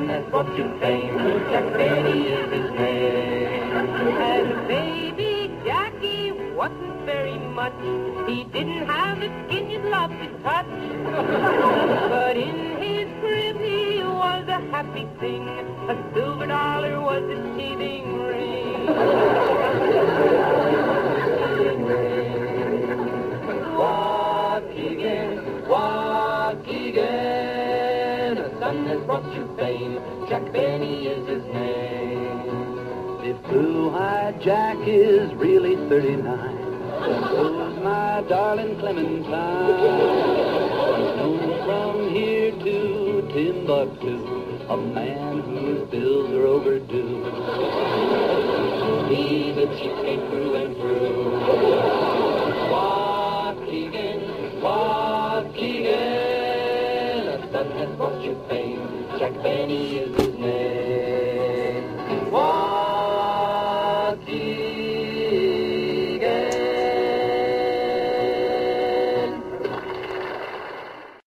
son has brought you fame. Jack Benny is his name. As a baby, Jackie wasn't very much. He didn't have the skin you'd love to touch. But in his crib he was a happy thing. A silver dollar was his teething ring. Waukegan, Waukegan, a son has brought you fame. Jack Benny is his name. If blue-eyed Jack is really 39, so's my darling Clementine. Known from here to Timbuktu, a man whose bills are overdue. He's a cheapskate through and through. Waukegan, Waukegan, a son has brought you fame. Jack Benny is